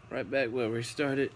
Right back where we started.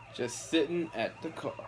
Just sitting at the car.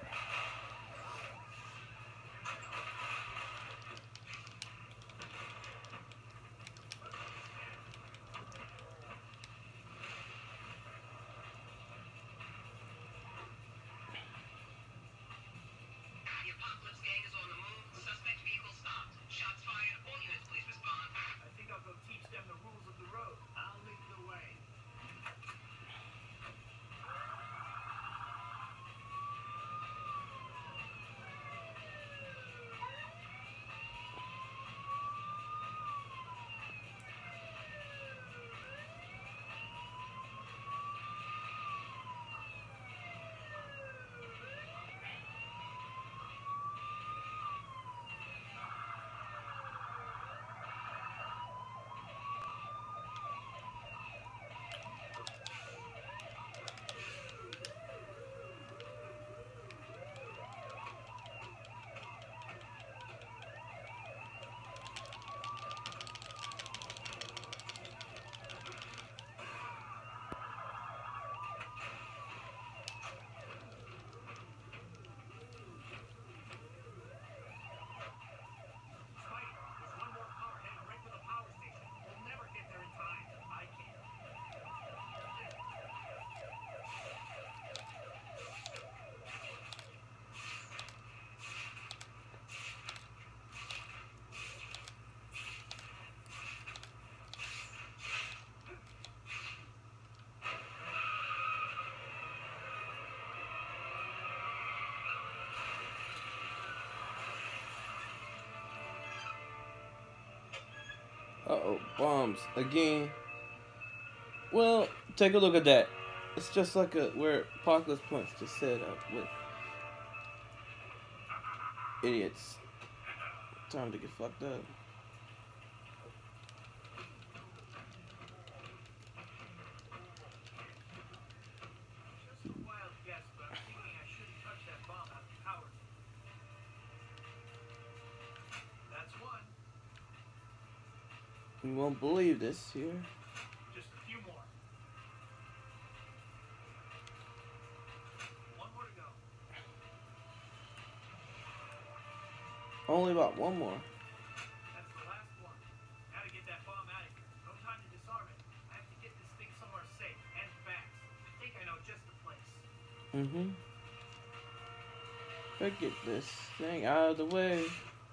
Uh-oh, bombs again. Well, take a look at that. It's just like where Apocalypse Punch just said with idiots. Time to get fucked up. You won't believe this here. Just a few more. One more to go. Only about one more. That's the last one. Gotta get that bomb out of here. No time to disarm it. I have to get this thing somewhere safe and fast. I think I know just the place. Better get this thing out of the way.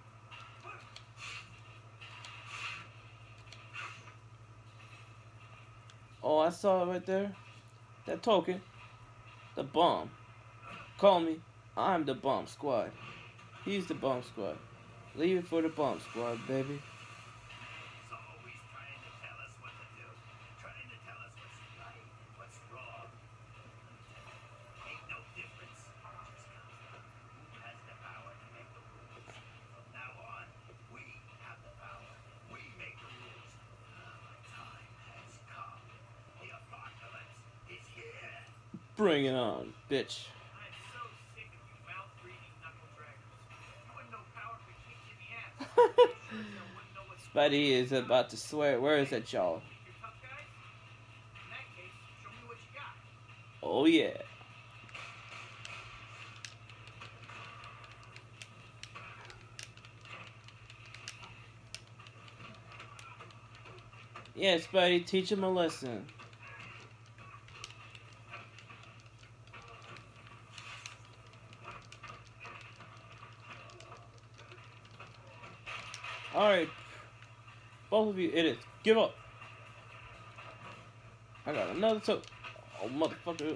Oh, I saw it right there. That token. The bomb. Call me. I'm the bomb squad. He's the bomb squad. Leave it for the bomb squad, baby. He's always trying to tell us what to do. Trying to tell us what's right, what's wrong. Ain't no difference. Just comes down to who has the power to make the rules. From now on, we have the power. We make the rules. The time has come. The apocalypse is here. Bring it on, bitch. I'm so sick of you mouth-breathing knuckle draggers. You wouldn't know power if it kicked you in the ass. You sure as hell wouldn't know what's Spidey is about to swear. Where is that, y'all? You're tough guys? In that case, show me what you got. Oh, yeah. Yeah, Spidey, teach him a lesson. Alright. Both of you idiots, give up. I got another toe. Oh, motherfucker.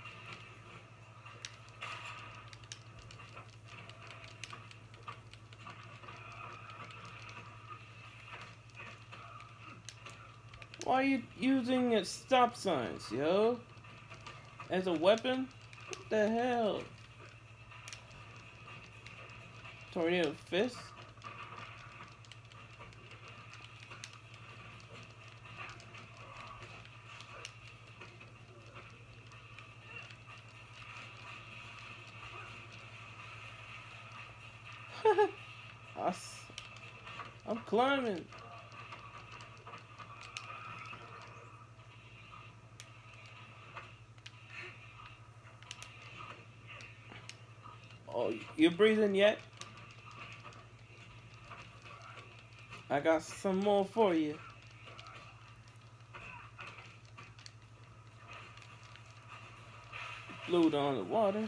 Why are you using stop signs, yo? As a weapon? What the hell? Tornado fist? I'm climbing. Oh, you breathing yet? I got some more for you. Blew it on the water.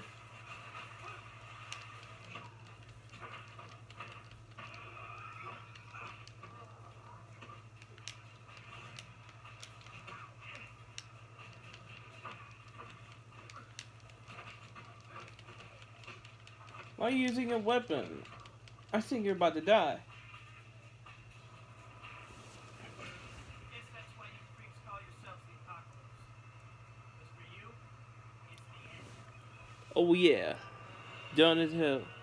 Why are you using a weapon? I think you're about to die. Guess that's why you freaks call yourselves the Apocalypse. Because for you, it's the end. Oh yeah, done as hell.